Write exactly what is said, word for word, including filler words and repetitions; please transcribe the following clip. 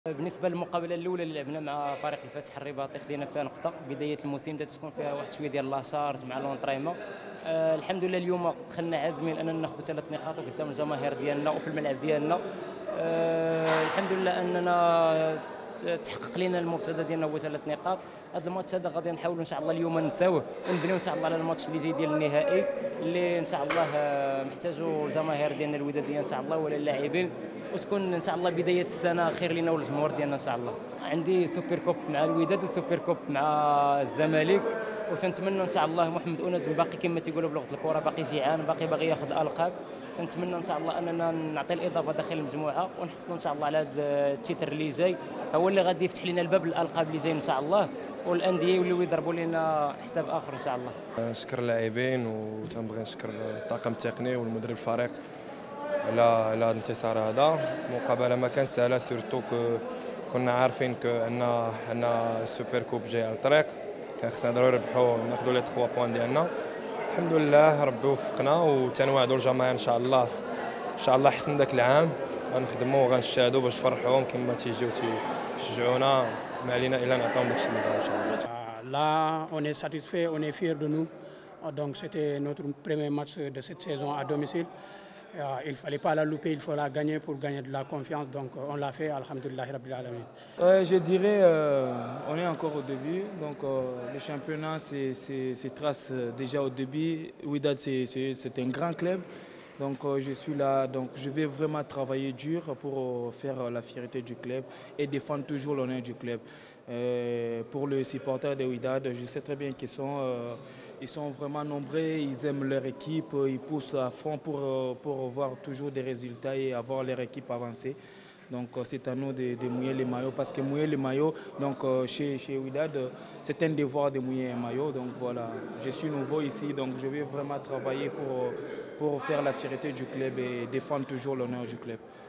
بالنسبه للمقابله الاولى اللي لعبنا مع فريق الفتح الرباطي خدينا فيها نقطه. بدايه الموسم بدات تكون فيها واحد شويه ديال لاشارج مع لونطريمون. آه الحمد لله اليوم دخلنا عازمين اننا ناخذ ثلاث نقاط قدام الجماهير ديالنا وفي الملعب ديالنا. آه الحمد لله اننا تحقق لنا المبتدا ديالنا هو ثلاث نقاط. هذا الماتش هذا غادي نحاولوا ان شاء الله اليوم نساوه ونبنيو ان شاء الله على الماتش اللي جاي ديال النهائي اللي ان شاء الله محتاجوا الجماهير ديالنا الوداديه ان شاء الله ولا اللاعبين، وتكون ان شاء الله بدايه السنه خير لنا والجمهور ديالنا ان شاء الله. عندي سوبر كوب مع الوداد وسوبر كوب مع الزمالك، وتنتمنى ان شاء الله محمد أنس باقي كما تيقولوا بلغه الكره باقي جيعان باقي باغي ياخذ القاب. تنتمنى ان شاء الله اننا نعطي الاضافه داخل المجموعه ونحصلوا ان شاء الله على هذا التيتر اللي جاي هو اللي غادي يفتح لنا الباب للالقاب اللي جاي ان شاء الله، والانديه يوليو يضربوا لنا حساب اخر ان شاء الله. نشكر اللاعبين وتنبغي نشكر الطاقم التقني والمدرب الفريق على على هذا الانتصار هذا. المقابله ما كان سهله سورتو كنا عارفين ان ان السوبر كوب جاي على الطريق، كان خصنا ضروري نربحوا ناخذوا لي ثلاثة بوان ديالنا. الحمد لله ربي وفقنا وتنوعدوا الجماهير ان شاء الله ان شاء الله حسن ذاك العام غنخدموا وغنجتهدوا باش نفرحوهم كما تيجيو تيشجعونا. ما علينا الا نعطيهم داكشي اللي بغاو ان شاء الله. Là, on est satisfait, on est fiers de nous. Donc c'était notre premier match de cette saison à domicile. Il ne fallait pas la louper, il faut la gagner pour gagner de la confiance. Donc on l'a fait, alhamdoulilah rabbil alamin. Ouais, je dirais euh, on est encore au début. Donc euh, le championnat se trace déjà au début. Wydad c'est un grand club. Donc euh, je suis là, donc je vais vraiment travailler dur pour euh, faire la fierté du club et défendre toujours l'honneur du club. Euh, pour les supporters de Wydad, je sais très bien qu'ils sont, euh, ils sont vraiment nombreux, ils aiment leur équipe, ils poussent à fond pour, euh, pour avoir toujours des résultats et avoir leur équipe avancée. Donc euh, c'est à nous de, de mouiller les maillots, parce que mouiller les maillots, donc euh, chez, chez Wydad, c'est un devoir de mouiller un maillot. Donc voilà, je suis nouveau ici, donc je vais vraiment travailler pour, pour faire la fierté du club et défendre toujours l'honneur du club.